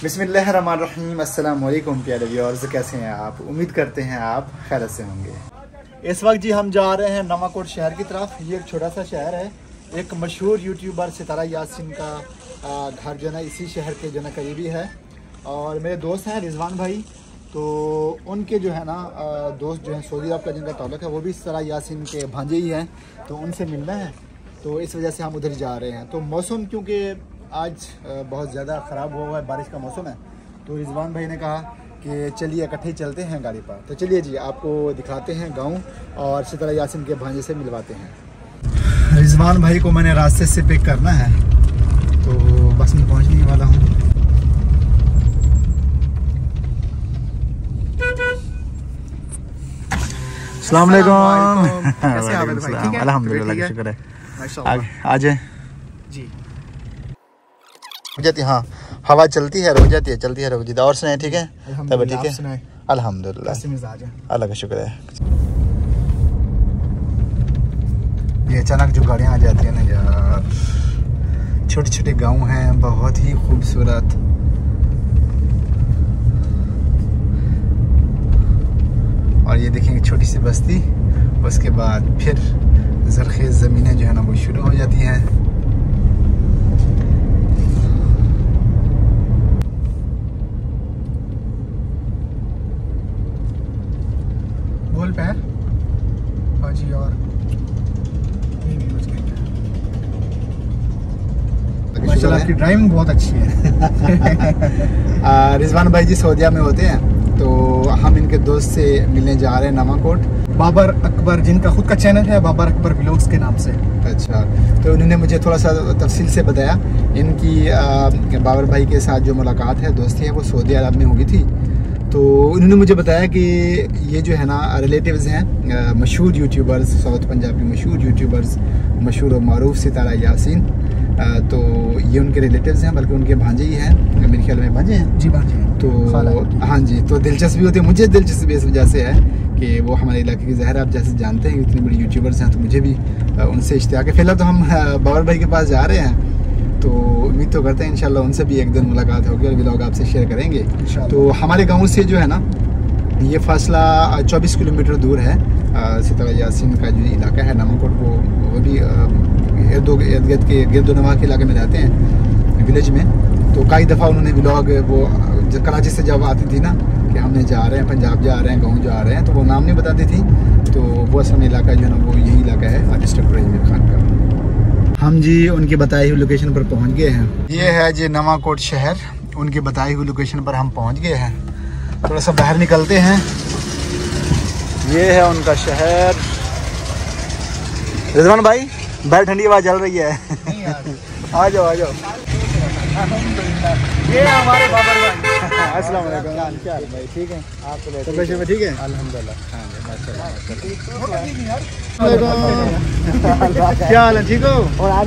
बिस्मिल्लाहिर्रहमानिर्रहीम। अस्सलाम वालेकुम प्यारे व्यूअर्स, कैसे हैं आप? उम्मीद करते हैं आप खैरियत से होंगे। इस वक्त जी हम जा रहे हैं नवाकोट शहर की तरफ। ये एक छोटा सा शहर है। एक मशहूर यूट्यूबर सितारा यासीन का घर जो है ना इसी शहर के जो है ना करीबी है। और मेरे दोस्त हैं रिजवान भाई, तो उनके जो है ना दोस्त जो हैं सऊदी अरब का जिनका ताल्लुक है वो भी सितारा यासीन के भांजे ही हैं, तो उनसे मिलना है। तो इस वजह से हम उधर जा रहे हैं। तो मौसम क्योंकि आज बहुत ज़्यादा ख़राब हुआ है, बारिश का मौसम है, तो रिजवान भाई ने कहा कि चलिए इकट्ठे चलते हैं गाड़ी पर। तो चलिए जी आपको दिखाते हैं गांव और सितारा यासीन के भांजे से मिलवाते हैं। रिजवान भाई को मैंने रास्ते से पिक करना है, तो बस मैं पहुंचने वाला हूं। अस्सलाम वालेकुम। कैसे आप भाई? ठीक है, अल्हम्दुलिल्लाह, शुक्र है। आ जाए जी। जाती हाँ, हवा चलती है, रुक जाती है, चलती है, रुक जाती है। और सुनाए ठीक है? तब ठीक है, अल्हम्दुलिल्लाह, अल्लाह का शुक्र है। ये अचानक जो गाड़ियाँ आ जाती है ना यार, छोटे छोटे गांव हैं, बहुत ही खूबसूरत। और ये देखेंगे छोटी सी बस्ती, उसके बाद फिर ज़रख़ेज़ ज़मीनें जो है ना वो शुरू हो जाती हैं। बोल पे हाजी और माशाल्लाह आपकी ड्राइविंग बहुत अच्छी है। रिजवान भाई जी सऊदीया में होते हैं, तो हम इनके दोस्त से मिलने जा रहे हैं नवाकोट। बाबर अकबर, जिनका खुद का चैनल है बाबर अकबर व्लॉग्स के नाम से। अच्छा, तो उन्होंने मुझे थोड़ा सा तफसील से बताया। इनकी बाबर भाई के साथ जो मुलाकात है, दोस्ती है, वो सऊदी अरब में हुई थी। तो उन्होंने मुझे बताया कि ये जो है ना रिलेटिव्स हैं मशहूर यूट्यूबर्स, साउथ पंजाब के मशहूर यूट्यूबर्स, मशहूर और मारूफ सितारा यासीन। तो ये उनके रिलेटिव्स हैं, बल्कि उनके भांजे ही हैं, मेरे ख्याल में भांजे हैं जी, भांजे हैं। तो हाँ जी, तो दिलचस्पी होती है, मुझे दिलचस्पी इस वजह से है कि वो हमारे इलाके के ज़ाहिर आप जैसे जानते हैं इतनी बड़ी यूट्यूबर्स हैं, तो मुझे भी उनसे इश्तियाक है। फिलहाल तो हम बाबर भाई के पास जा रहे हैं, तो उम्मीद तो करते हैं इंशाल्लाह उनसे भी एक दिन मुलाकात होगी और व्लॉग आपसे शेयर करेंगे। तो हमारे गांव से जो है ना ये फासला 24 किलोमीटर दूर है। सितारा यासीन का जो इलाका है नवाकोट, वो भी इर्द के गिरदोनवा के इलाके में रहते हैं, विलेज में। तो कई दफ़ा उन्होंने व्लॉग वो कराची से जब आती थी ना कि हमने जा रहे हैं पंजाब जा रहे हैं, गाँव जा रहे हैं, तो वो नाम नहीं बताती थी। तो वो असल में इलाका जो है ना वो यही इलाका है डिस्ट्रिक्ट रहीम खान का। हम जी उनकी बताई हुई लोकेशन पर पहुंच गए हैं। ये है जी नवाकोट शहर, उनकी बताई हुई लोकेशन पर हम पहुंच गए हैं। थोड़ा सा बाहर निकलते हैं। ये है उनका शहर। रिजवान भाई बाहर ठंडी हवा चल रही है। आ जाओ आ जाओ। ये हमारे बाबर भाई। अस्सलाम वालेकुम। क्या हाल भाई? ठीक है, आप तो ठीक है? अल्हम्दुलिल्लाह। क्या हाल है? ठीक हो?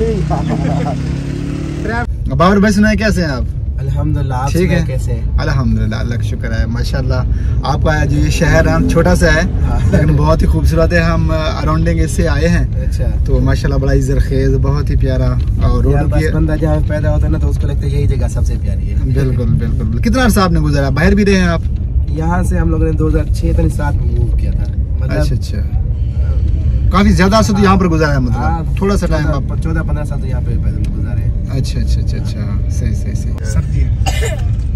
बाबर भाई सुनाए कैसे हैं आप? अल्हम्दुलिल्लाह, ठीक है, कैसे? अल्हम्दुलिल्लाह, अल्लाह का शुक्र है, माशाल्लाह। आपका जो ये शहर है छोटा सा है लेकिन बहुत ही खूबसूरत है। हम अराउंडिंग इससे आए हैं। अच्छा, तो माशाल्लाह बड़ा ही ज़रख़ेज़, बहुत ही प्यारा। और रोड की बंदा जहाँ पैदा होता है ना तो उसको लगता है यही जगह सबसे प्यारी है। बिल्कुल बिल्कुल। कितना अर्सा आपने गुजारा? बाहर भी रहे हैं आप? यहाँ से हम लोगों ने 2006-7 में मूव किया था। अच्छा अच्छा, काफी ज्यादा अर्सा तो यहाँ पर गुजारा है, मतलब थोड़ा सा टाइम? 14-15 साल तो यहाँ पे पैदल गुजारे। अच्छा अच्छा अच्छा अच्छा, सही सही सही। सर्दी है।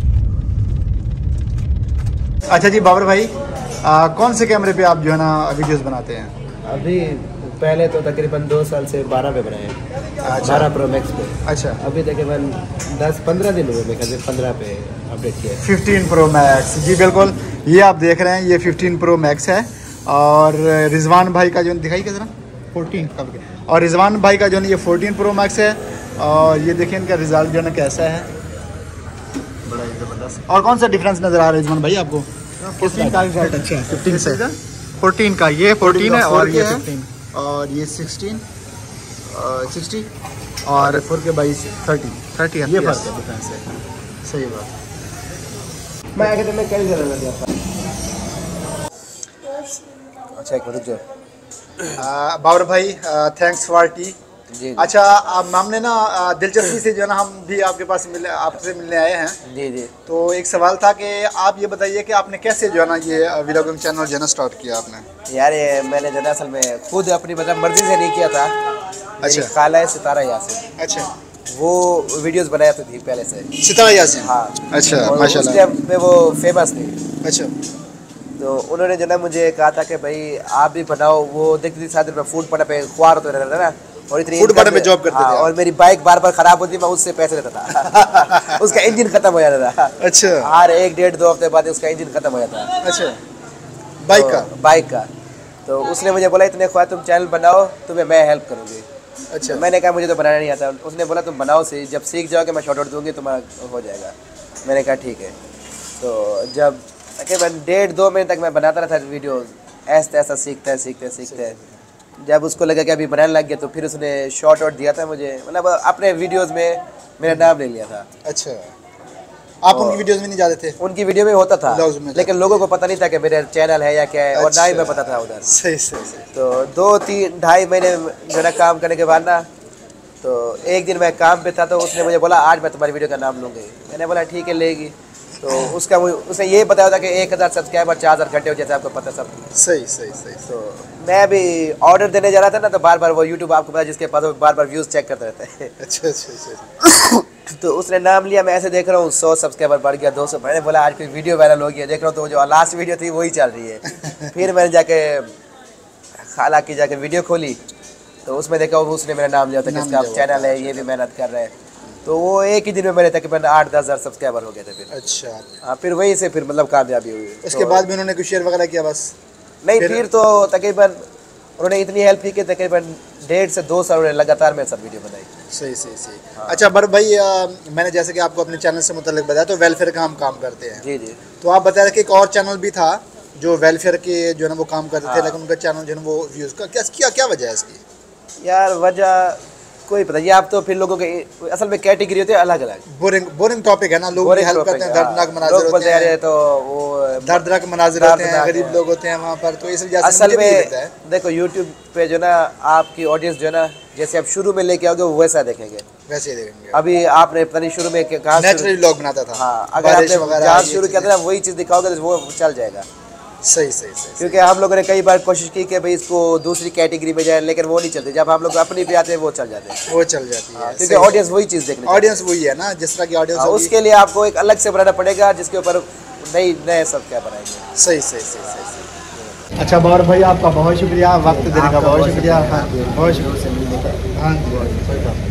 अच्छा जी बाबर भाई, कौन से कैमरे पे आप जो है ना वीडियोस बनाते हैं? अभी पहले तो तकरीबन 2 साल से 12 पे बनाए हैं। 12 प्रो मैक्स पे। अच्छा, अभी तकरीबन 10-15 दिन हुए, मैं 15 पे अपडेट किया। 15 प्रो मैक्स जी, बिल्कुल। ये आप देख रहे हैं, ये 15 प्रो मैक्स है। और रिजवान भाई का जो दिखाई क्या जरा 14 का, और रिजवान भाई का जो है ये 14 प्रो मैक्स है। और ये देखिए इनका रिजल्ट जो है कैसा है, बड़ा ही ज़बरदस्त। और कौन सा डिफरेंस नज़र आ रहा है रिजवान भाई आपको? 14 का रिजल्ट अच्छा है। 15 से 14 का, ये 14 है और ये 15, और ये 16 60 और 4 के 30 ये फर्क है, डिफरेंस है। सही बात। मैं आगे तो मैं कल जरा दिया था। अच्छा एक मिनट जो बाबर भाई, थैंक्स फॉर टी। जी। अच्छा, हमने ना दिलचस्पी से जो है ना हम भी आपके पास आपसे मिलने आए हैं। जी जी। तो एक सवाल था कि आप ये बताइए कि आपने कैसे जो है ना ये व्लॉगिंग चैनल जो है ना स्टार्ट किया आपने? यार ये मैंने जो है असल में खुद अपनी मतलब मर्जी से नहीं किया था। मेरी खाला है सितारा यासिन। अच्छा। वो वीडियोस बनाया थी पहले से। सितारा यासिन। हाँ। अच्छा, माशाल्लाह। उस टाइम पे वो फेमस थी। अच्छा। तो उन्होंने जो ना मुझे कहा था कि भाई आप भी बनाओ। वो देखती थी साथ में फूड पड़ा पे ख्वार होते रहता था ना, और इतनी फूड पड़ा में जॉब करते थे। और मेरी बाइक बार बार खराब होती, मैं उससे पैसे लेता था। उसका इंजन खत्म हो जाता था। अच्छा। हर 1-1.5-2 हफ्ते बाद उसका इंजन खत्म हो जाता है। अच्छा। बाइक का। तो उसने मुझे बोला इतने ख्वार तुम चैनल बनाओ, तुम्हें मैं हेल्प करूँगी। अच्छा। तो मैंने कहा मुझे तो बनाना नहीं आता। उसने बोला तुम बनाओ से, जब सीख जाओगे मैं शॉर्ट आउट दूंगी, तुम्हारा हो जाएगा। मैंने कहा ठीक है। तो जब तकरीबन 1.5-2 महीने तक मैं बनाता रहा था वीडियो, ऐसा ऐसा सीखते। जब उसको लगा कि अभी बनाने लग गया, तो फिर उसने शॉर्ट आउट दिया था मुझे, मतलब अपने वीडियोस में मेरा नाम ले लिया था। अच्छा, आप उनकी वीडियोस में नहीं जाते थे? उनकी वीडियो में होता था, लेकिन लोगों को पता नहीं था कि मेरा चैनल है या क्या है। और ना ही मैं पता था उधर। सही। तो 2-3-2.5 महीने मेरा काम करने के बाद ना, तो एक दिन मैं काम पे था, तो उसने मुझे बोला आज मैं तुम्हारी वीडियो का नाम लूँगी। मैंने बोला ठीक है लेगी। तो उसने ये बताया था कि 1000 सब्सक्राइबर 4000 घंटे हो, जैसे आपको पता सब। सही। तो मैं भी ऑर्डर देने जा रहा था ना, तो बार बार वो यूट्यूब आपको पता जिसके पास बार बार व्यूज़ चेक करते रहते हैं। अच्छा। तो उसने नाम लिया, मैं ऐसे देख रहा हूँ 100 सब्सक्राइबर बढ़ गया, 200। मैंने बोला आज कोई वीडियो वायरल हो गया। देख रहा हूँ तो जो लास्ट वीडियो थी वही चल रही है। फिर मैंने जाके खाला की जाके वीडियो खोली, तो उसमें देखा उसने मेरा नाम लिया था कि इसका चैनल है, ये भी मेहनत कर रहे हैं। तो वो एक ही दिन में मेरे तकरीबन 8-10 हज़ार सब्सक्राइबर हो गए थे फिर। अच्छा। हाँ, फिर वहीं से फिर मतलब कामयाबी हुई। उसके बाद भी उन्होंने कुछ शेयर वगैरह किया? बस नहीं, फिर तो तकरीबन उन्होंने इतनी हेल्प की कि तकरीबन 1.5 से 2 साल उन्होंने लगातार मेरे साथ वीडियो बनाई। सही। हाँ। अच्छा बर भाई, मैंने जैसे कि आपको अपने चैनल से मुतल्लिक बताया, तो वेलफेयर का हम काम करते हैं। जी। तो आप बता रहे कि एक और चैनल भी था जो वेलफेयर के जो है ना वो काम करते थे, लेकिन उनका चैनल जो है वो व्यूज़ का क्या वजह है इसकी? यार वजह कोई पता नहीं। आप तो फिर लोगों के असल में कैटेगरी होती है अलग अलग। बोरिंग टॉपिक है ना, लोग हेल्प करते हैं, दर्दनाक मनाज़िर होते हैं, तो वो दर्दनाक मनाज़िर होते हैं, गरीब लोग होते हैं वहाँ पर। तो इस वजह से असल में देखो यूट्यूब पे जो ना आपकी ऑडियंस जो ना, जैसे आप शुरू में लेके आओगे वो वैसा देखेंगे, वैसे ही देखेंगे। अभी आपने पता नहीं शुरू में कहाँ नेचुरली व्लॉग बनाता था। हाँ, अगर आपने जहाँ शुरू किया था ना वही चीज़ दिखाओगे तो वो चल जाएगा। सही। क्योंकि हम लोगों ने कई बार कोशिश की कि भाई इसको दूसरी कैटेगरी में जाए, लेकिन वो नहीं चलती। जब हम लोग अपनी पे आते हैं वो चल जाते हैं, वो चल जाती है। क्योंकि ऑडियंस वही चीज़ देखने, ऑडियंस वही है ना, जिस तरह की ऑडियंस होगी। उसके लिए आपको एक अलग से बनाना पड़ेगा, जिसके ऊपर नए सब क्या बनाएंगे। सही। अच्छा बाबर भाई, आपका बहुत शुक्रिया, वक्त देने का बहुत शुक्रिया। हाँ, बहुत शुक्रिया। हाँ,